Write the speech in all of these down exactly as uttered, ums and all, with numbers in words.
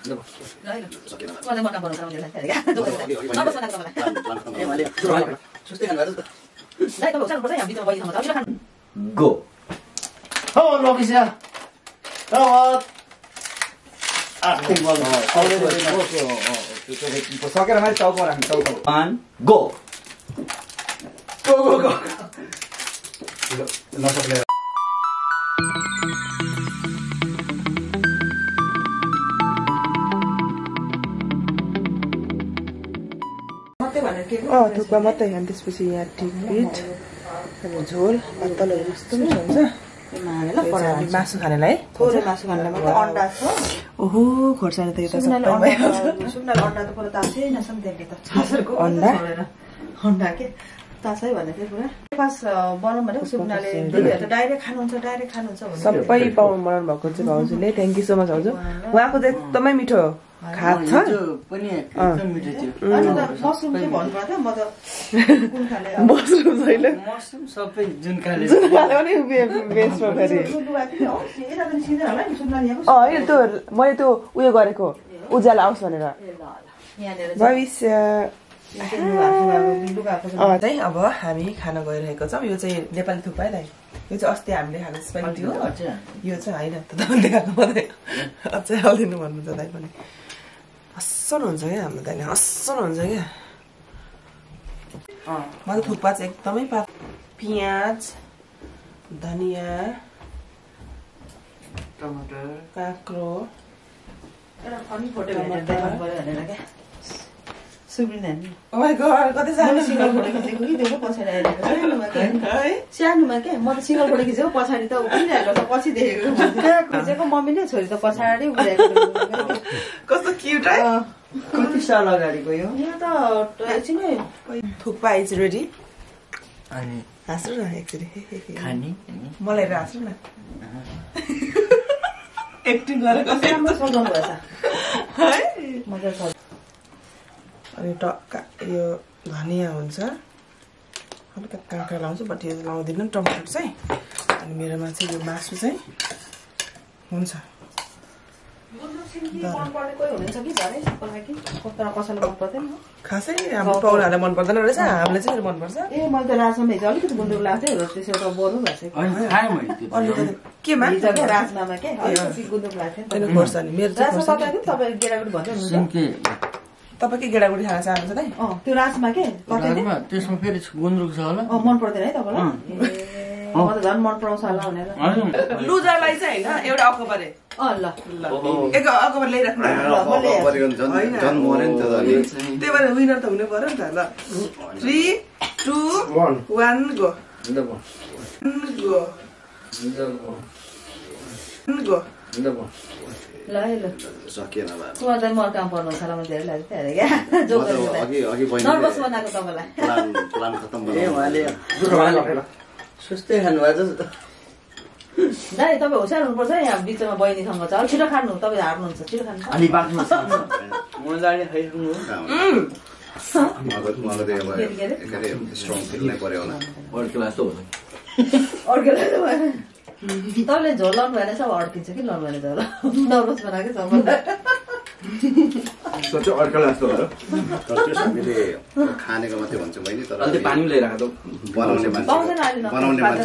Go. Oh, Lokisha. Oh. Ah, think well. One, go. Go, go, go. अँ थुक्पा मात्रै अनि त्यसपछि यहाँ टिकपिट अनि झोल पातलहरू जस्तो पनि हुन्छ मासु खानेलाई थोरै मासु खानेलाई मात्रै अन्डा छ ओहो खोर्सानी त यता सुनाले अन्डा त पुरा तासै नसम देखे त छासरको अन्डा अन्डा के तासै भने चाहिँ पुरा पास बनाउँ भनेको सुनाले दिदीहरु त डाइरेक्ट खानुहुन्छ डाइरेक्ट खानुहुन्छ भने सबै पाउनु बनाउनु भएको चाहिँ भाउजूले थ्यांक यू सो मच भाउजू उहाँको त एकदमै मिठो खान्छ पनि एकदम मिठो थियो अनि त मसरुम चाहिँ भन्नु पर्दा म त कुन खाले मसरुम छैन मसरुम सबै जुन खाले जुन खाले पनि बेस्ट हो फेरि अ यो त्यो मैले त्यो उयो गरेको उज्यालो आओस् भनेर भविष्य चाहिँ अब हामी खान गइरहेको छौँ यो चाहिँ नेपाली थुक्पा है यो चाहिँ अस्ति हामीले खानु स्पेन्ड थियो यो चाहिँ होइन तपाईँले खानु पर्दैन अझै हालिदिनु भन्नुहुन्छ दाइ पनि असल हुन्छ क्या हाम्रो दाइले असल हुन्छ क्या मलाई थुक्पा चाहिँ एकदमै पा पियाज धनियाँ टमाटर काँक्रो सानोमा क्या म त सिङ्गल फोटो खिचेको पछाडि त उभिरहेको छ पछि देखेको खिचेको मम्मीले छोरी त पछाडि उभिरहेको कस्तो क्युट है कति साल अगाडि गयो यो त एकछिनै थुक्पा इज रेडी अनि हाँस्नु न एकचोटि खाने मलाई हाँस्नु न एक्टिङ गरेर राम्रो सजाउनु भएछ है मजा छ अनि टक्का यो धनियाँ हुन्छ हल्का काँक्रा लाउँछु बट यो लाउँदिनँ टमाटर चाहिँ अनि मेरोमा चाहिँ यो मासु चाहिँ हुन्छ खासै हाम्रो पाहुनाहरूलाई मन पर्दैन रहेछ हामीलाई चाहिँ मनपर्छ ए मैले त राजमा हिजो अलिकति गुन्द्रुक लाग्थ्यो र त्यसो त बोल्नु भएको केमा राजमामा के अलिकति गुन्द्रुक लाग्थ्यो खोर्सानी मेरो राजमा तपाईँको तपाईँ गेडागुडी भन्दै हुनुहुन्छ तपाईँकै गेडागुडी खान चाहनुहुन्छ दाइ त्यो राजमा के त्यसमा फेरि गुन्द्रुक छ होला मन पर्दैन है तपाईँलाई म त झन् मन पराउँछ होला भनेर लुजरलाई चाहिँ होइन एउटा अकबरे अँ ल एक अकबर ल्याइराख्नु त्यही भएर विनर त हुनु पर्यो नि त ल three two one go go go ल ल सकिएन बा म त म काम पर्नु छ ल म धेरै लाग्छ अरे क्या जोक अघि अघि बहिनी नर्भस बनाएको तपाईलाई प्लान प्लान खतम बनायो ए उहाँले सुस्तै खानु भएको छ दाइ तपाईँ होसियार हुनुपर्छ यहाँ बिचमा बहिनीसँग छ छिटो खानु तपाईँ हार्नुहुन्छ छिटो खानु अलि बाँच्नु म जाने खाइसक्नु अर्को लास्तो हो अर्को लास्तो भएन तपाईँले झोल लाउनु भएन सब अड्किन्छ कि लाउनु भएन झोल नर्भस बनाएको छ सोचो अर्को लास्तो हो हामीले खानेको मात्रै भन्छ मैले तर अलि पानी ल्याइराख्दा बनाउने मान्छे बनाउने मान्छे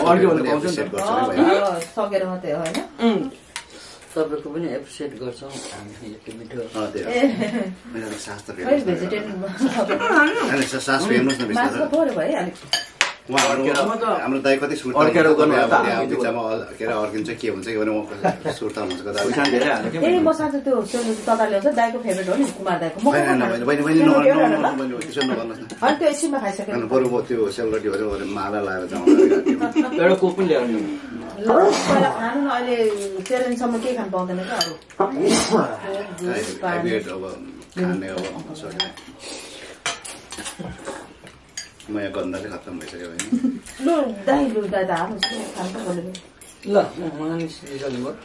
सकेर मात्रै हो होइन तपाईँको पनि एप्रिसिएट गर्छौँ हामी यति मिठो मेरो शास्त्र भेजिटेरियन शास्त्र हेर्नुहोस् न बिस्तारै हाम्रो दाइ कति सुर्ता बिचमा के अरे अर्किन्छ के हुन्छ कि भने सुर्ता हुन्छ ए म साँच्चै त्यो तता ल्याउँछ दाइको फेभरेट हो नि कुमार दाइको म त्यो एकछिनमा खाइसक्यो बरु त्यो सेलरोटी भएर माला लाएर जाउँ एउटा कोक पनि ल्याउनु पहिला खानु न अहिले च्यालेन्जसम्म केही खानु पाउँदैन क्या अरू म यहाँ गन्धले खत्तम भइसक्यो भने लु दाइ लु दाइ त हाल्नुहोस् खानु बोलेको ल मलाई निस्किसक्नु भयो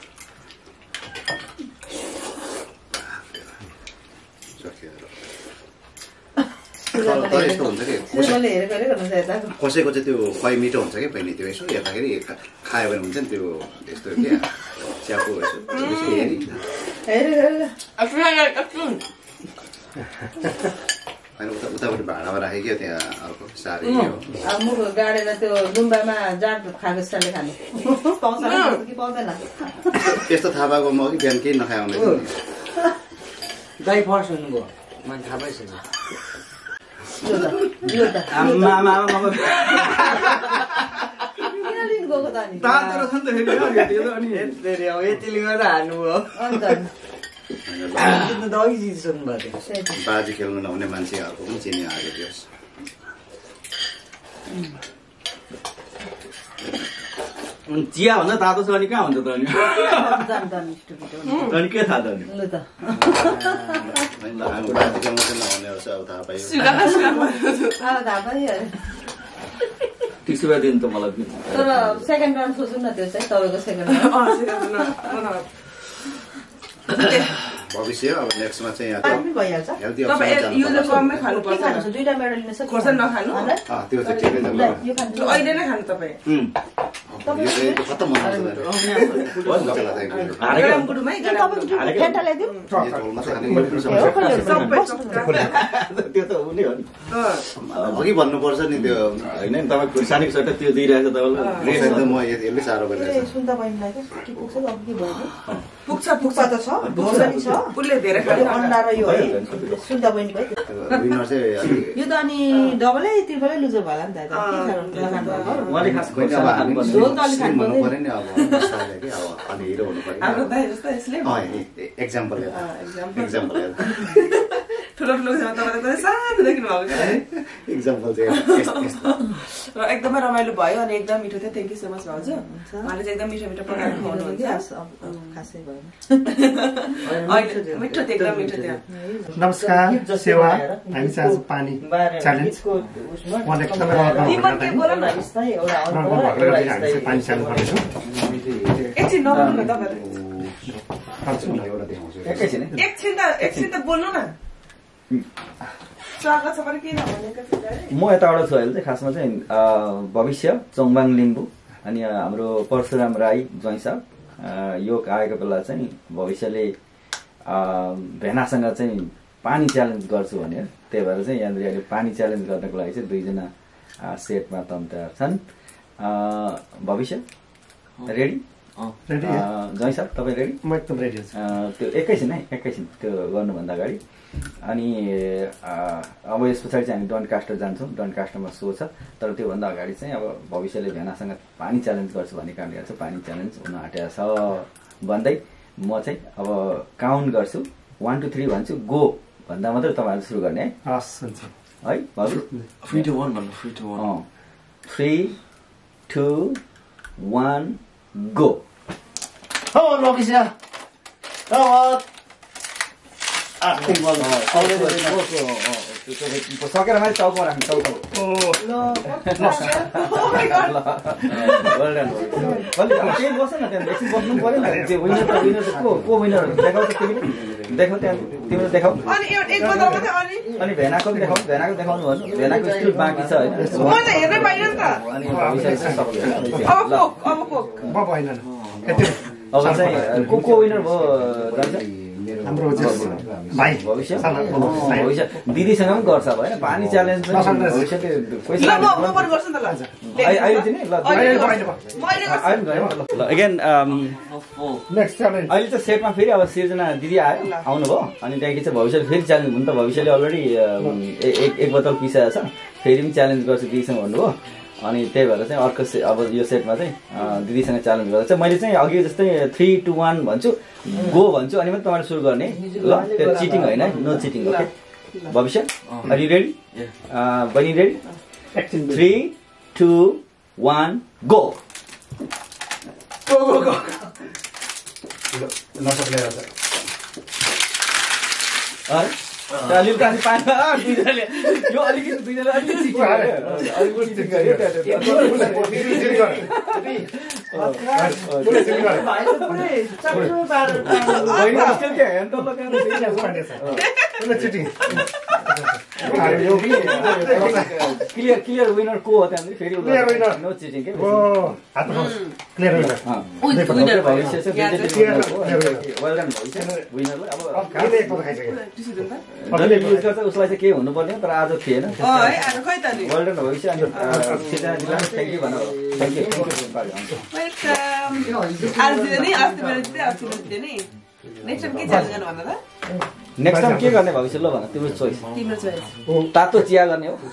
यस्तो हुन्छ कि कसैको चाहिँ त्यो खुवाइ मिठो हुन्छ कि बहिनी त्यो यसो हेर्दाखेरि खायो भने हुन्छ नि त्यो यस्तो क्या च्यापो यसो हेरी हेर हेर उतापट्टि भाँडामा राखेँ क्या त्यहाँ अर्को साह्रै अब मुख गाडेर त्यो डुम्बामा जाँड खाएको जस्तोले खानु पाउँछ कि पाउँदैन यस्तो थाहा पाएको म कि बिहान केही नखाए आउने दाइ फर्स्ट हुनुभयो मैले थाहा पाइसकेँ यतिले गर्दा हाल्नुभयो बाजी खेल्नु नहुने मान्छेहरूको पनि चिनी आएको थियो चिया भन्दा तातो छ अनि कहाँ हुन्छ त अनि अनि के थाहा त अनि बाजी खेल्नु चाहिँ नहुने रहेछ अब थाहा पाइयो तिस रुपियाँ दिनु त मलाई तर सेकेन्ड राउन्ड सोच्नु न त्यो चाहिँ तपाईँको सेकेन्ड राउन्ड भविष्य अब नेक्स्टमा चाहिँ भइहाल्छ दुईटा मेडल त्यो चाहिँ ठिकै छ अहिले नै खानु तपाईँ खत्तम त्यो त हुने हो नि अघि भन्नुपर्छ नि त्यो होइन नि तपाईँ खुर्सानीको सट्टा त्यो दिइरहेको छ तपाईँलाई म यसले साह्रो गरिरहेको पुग्छ पुग्छ त छ छ उसले धेरै अन्डा र यो है सुन्दा बहिनी भयो विनर चाहिँ यो त अनि डबलै त्रिपलै लुजर भयो नि त उहाँले खास झोल त अलिक खानु भन्नु पर्यो नि अब कि अब अलि हिरो हुनु पर्यो एक्जाम्पल एक्जाम्पल ठुलो ठुलो तपाईँले सानो देख्नु भएको एक्जाम्पल चाहिँ र एकदमै रमाइलो भयो अनि एकदम मिठो थियो थ्याङ्क यू सो मच भाउजू उहाँले चाहिँ एकदम मिठो मिठो पकाएर खुवाउनुहुन्छ खासै भयो मिठो थियो एकदम मिठो थियो नमस्कार सेवा हामी चाहिँ आज पानी च्यालेन्ज उहाँले एकदमै पानी च्यालेन्ज गर्दैछौँ एकछिन नबोल्नु तपाईँहरू एकैछिन एकछिन त एकछिन त बोल्नु न स्वागत छ पनि किन भनेको म यताबाट छु अहिले चाहिँ खासमा चाहिँ भविष्य चोङबाङ लिम्बू अनि हाम्रो परशुराम राई ज्वाइँ साहब यो आएको बेला चाहिँ भविष्यले भेनासँग चाहिँ पानी च्यालेन्ज गर्छु भने त्यही भएर चाहिँ यहाँनिर अहिले पानी च्यालेन्ज गर्नको लागि चाहिँ दुईजना सेटमा तम तयार छन् भविष्य रेडी ज्वाइँ साहब तपाईँ रेडी म एकदम रेडी छु त्यो एकैछिन है एकैछिन त्यो गर्नुभन्दा अगाडि अनि अब यस पछाडि चाहिँ हामी डन कास्टर जान्छौँ डन कास्टरमा सो छ तर त्योभन्दा अगाडि चाहिँ अब भविष्यले भेनासँग पानी च्यालेन्ज गर्छु भन्ने कारणले गर्छ पानी च्यालेन्ज हुन आँटेको छ भन्दै म चाहिँ अब काउन्ट गर्छु वान टू थ्री भन्छु गो भन्दा मात्रै तपाईँहरूले सुरु गर्ने है हस् हुन्छ है हजुर थ्री टू वान भन्नु three two one three two one go सकेर मात्रै टाउकोमा राख्नु टाउको केही बस्छ न त्यहाँ एकछिन बस्नु पऱ्यो नि त्यो विनर त विनर को को विनर देखाउ त तिमीले देखाउ त्यहाँ तिमीले देखाउ अनि भेनाको देखाउ भेनाको देखाउनु भन्नु भेनाको स्टिल बाँकी छ होइन अनि अब चाहिँ को को विनर भयो हाम्रो भाइ भविष्य भविष्य दिदीसँग पनि गर्छ अब होइन पानी च्यालेन्ज अगेन अहिले चाहिँ सेटमा फेरि अब सिर्जना दिदी आयो आउनुभयो अनि त्यहाँदेखि चाहिँ भविष्यले फेरि च्यालेन्ज हुनु त भविष्यले अलरेडी एक एक बोतल पिसाएको छ फेरि पनि च्यालेन्ज गर्छु दिदीसँग भन्नुभयो अनि त्यही भएर चाहिँ अर्को से अब यो सेटमा चाहिँ दिदीसँग च्यालेन्ज गर्दा चाहिँ मैले चाहिँ अघि जस्तै थ्री टू वान भन्छु गो भन्छु अनि मात्रै तपाईँले सुरु गर्ने ल त्यो चिटिङ होइन no cheating okay Bhavishya are you ready बहिनी ready three two one go अलिकति अनि पानी दुईजनाले यो अलिकति दुईजनाले अलिकति चिटिङ क्लियर क्लियर विनर को हो त्यहाँदेखि फेरि नो चिटिङ के भविष्य चाहिँ वेल डन भविष्य विनरलाई अब उसलाई चाहिँ के हुनुपर्ने तर आज थिएन वेल डन भविष्य अनि थ्याङ्क यू भन थ्याङ्क यू नेक्स्ट टाइम के गर्ने भविष्य ल भन तिम्रो चोइस तातो चिया गर्ने हो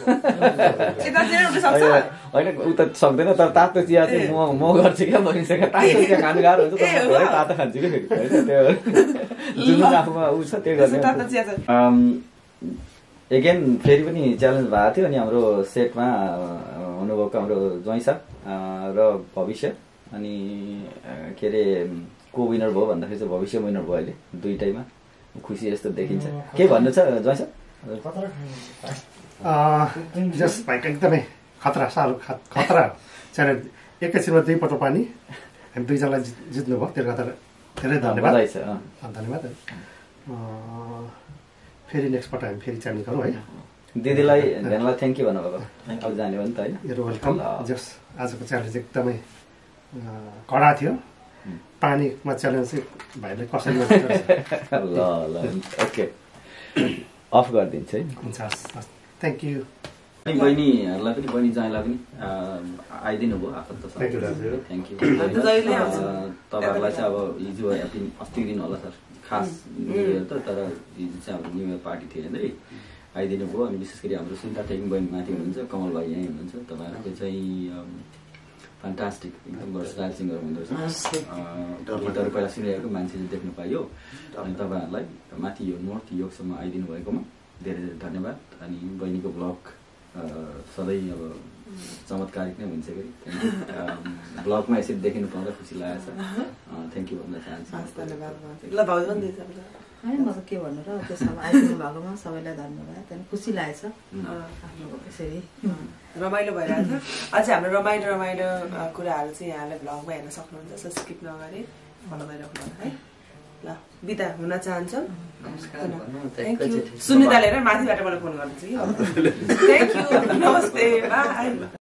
होइन उ त सक्दैन तर तातो चिया चाहिँ म म गर्छु क्या भनिसक्यो तातो चिया खानु गाह्रो हुन्छ तर धेरै तातो खान्छु कि फेरि होइन त्यो जुन आफूमा उ छ त्यो गर्ने एगेन फेरि पनि च्यालेन्ज भएको थियो अनि हाम्रो सेटमा हुनुभएको हाम्रो ज्वाइँ साहब र भविष्य अनि के अरे को विनर भयो भन्दाखेरि चाहिँ भविष्य विनर भयो अहिले दुईटैमा खुसी यस्तो देखिन्छ के भन्नु छ ज्वाइँ साहब जस भाइको एकदमै खतरा साह्रो खतरा च्यालेन्ज एकैछिनमा दुई पटल पानी हामी दुईजनालाई जित्नुभयो त्यसले गर्दा धेरै धन्यवाद धन्यवाद फेरि नेक्स्ट पल्ट हामी फेरि च्यालेन्ज गरौँ है दिदीलाई धेरैलाई थ्याङ्क यू भन्नुभएको अब जाने हो नि त होइन यो वेलकम जस आजको च्यालेन्ज एकदमै कडा थियो पानीमा च्यालेन्ज चाहिँ भाइले कसरी ल ल ओके अफ गरिदिन्छ है हुन्छ थ्याङ्क यू बहिनीहरूलाई पनि बहिनी ज्वाइँलाई पनि आइदिनु भयो आफन्त थ्याङ्क यू तपाईँहरूलाई चाहिँ अब हिजो अस्ति दिन होला सर खास न्यु इयर त तर हिजो चाहिँ हाम्रो न्यु इयर पार्टी थियो अरे आइदिनु भयो अनि विशेष गरी हाम्रो सुन्ता टेकिङ बहिनी माथि हुनुहुन्छ कमल भाइ यहीँ हुनुहुन्छ तपाईँहरूको चाहिँ फ्यान्टास्टिक एकदम भर्सटाइल सिङ्गर हुँदो रहेछ गीतहरू पहिला सुनिरहेको मान्छेले देख्नु पाइयो अनि तपाईँहरूलाई माथि यो नर्थ योगसम्म आइदिनु भएकोमा धेरै धेरै धन्यवाद अनि बहिनीको ब्लग सधैँ अब चमत्कारिक नै हुन्छ कि ब्लगमा यसरी देखिनु पाउँदा खुसी लागेको छ थ्याङ्क यू भन्न चाहन्छु होइन म त के भन्नु र त्यसमा आइदिनु भएकोमा सबैलाई धन्यवाद त्यहाँदेखि खुसी लागेछ यसरी रमाइलो भइरहेको छ अझै हाम्रो रमाइलो रमाइलो कुराहरू चाहिँ यहाँले भ्लगमा हेर्न सक्नुहुन्छ सो स्किप नगरी फलो गरिराख्नु है ल बिदा हुन चाहन्छौँ सुनिता लिएर माथिबाट मलाई फोन गर्दैछु कि थ्याङ्क यू नमस्ते बाई